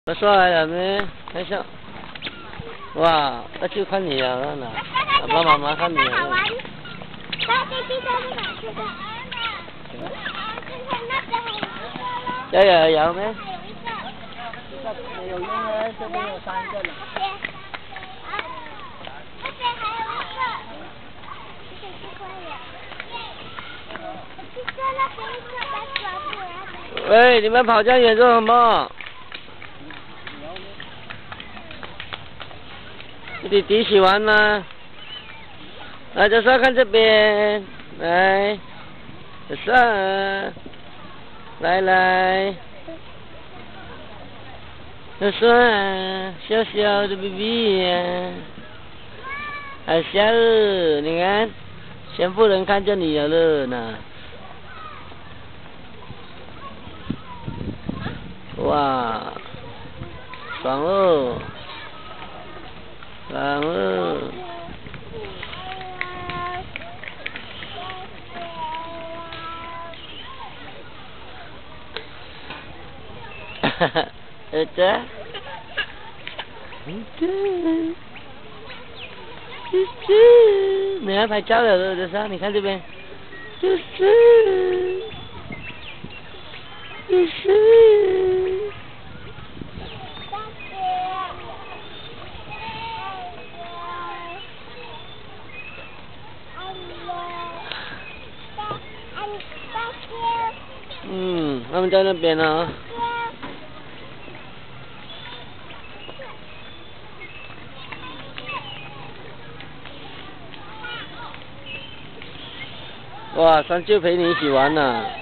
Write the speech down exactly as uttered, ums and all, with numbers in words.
我刷来了没？看下。哇，那就看你了，那爸爸妈妈看你了。要有有没？ 没有用啊，这边有三个呢。 那边还有一个，这是快点。这个那边一个把抓住了。 喂，你们跑这样远做什么？弟弟喜欢吗？来，小帅看这边，来，小帅，来来，小帅，小小的 B B 呀，好笑哦，你看，全部人看着你了呢。哇，爽哦！爽哦！哈哈，儿子，儿子，儿子，你要拍照了，儿子上，你看这边，儿子，儿子。嗯，他们在那边呢。哇，三舅陪你一起玩呢。